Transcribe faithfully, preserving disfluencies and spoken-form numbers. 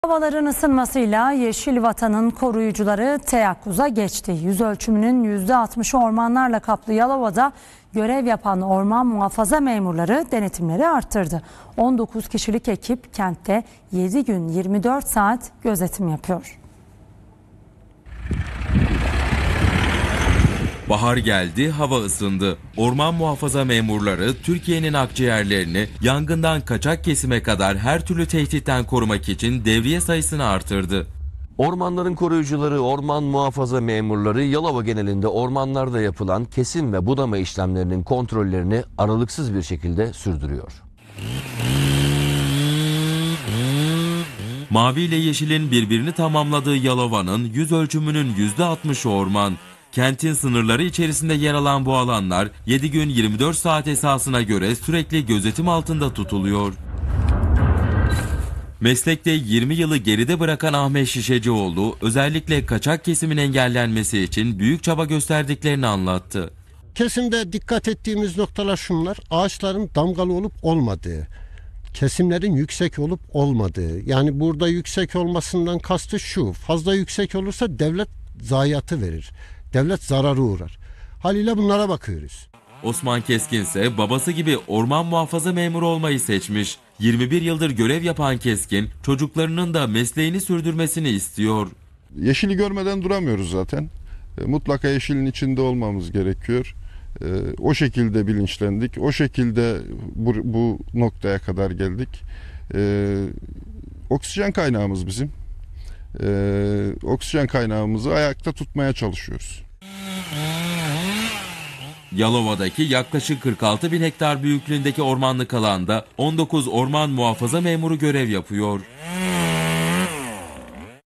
Havaların ısınmasıyla Yeşil Vatan'ın koruyucuları teyakkuza geçti. Yüz ölçümünün yüzde altmışı ormanlarla kaplı Yalova'da görev yapan orman muhafaza memurları denetimleri arttırdı. on dokuz kişilik ekip kentte yedi gün yirmi dört saat gözetim yapıyor. Bahar geldi, hava ısındı. Orman muhafaza memurları Türkiye'nin akciğerlerini yangından kaçak kesime kadar her türlü tehditten korumak için devriye sayısını artırdı. Ormanların koruyucuları, orman muhafaza memurları Yalova genelinde ormanlarda yapılan kesim ve budama işlemlerinin kontrollerini aralıksız bir şekilde sürdürüyor. Mavi ile yeşilin birbirini tamamladığı Yalova'nın yüz ölçümünün yüzde altmışı orman. Kentin sınırları içerisinde yer alan bu alanlar yedi gün yirmi dört saat esasına göre sürekli gözetim altında tutuluyor. Meslekte yirmi yılı geride bırakan Ahmet Şişecioğlu özellikle kaçak kesimin engellenmesi için büyük çaba gösterdiklerini anlattı. Kesimde dikkat ettiğimiz noktalar şunlar: ağaçların damgalı olup olmadığı, kesimlerin yüksek olup olmadığı. Yani burada yüksek olmasından kastı şu: fazla yüksek olursa devlet zayiatı verir. Devlet zararı uğrar. Haliyle bunlara bakıyoruz. Osman Keskin ise babası gibi orman muhafaza memuru olmayı seçmiş. yirmi bir yıldır görev yapan Keskin, çocuklarının da mesleğini sürdürmesini istiyor. Yeşili görmeden duramıyoruz zaten. Mutlaka yeşilin içinde olmamız gerekiyor. O şekilde bilinçlendik. O şekilde bu, bu noktaya kadar geldik. Oksijen kaynağımız bizim. Ee, oksijen kaynağımızı ayakta tutmaya çalışıyoruz. Yalova'daki yaklaşık kırk altı bin hektar büyüklüğündeki ormanlık alanda on dokuz orman muhafaza memuru görev yapıyor.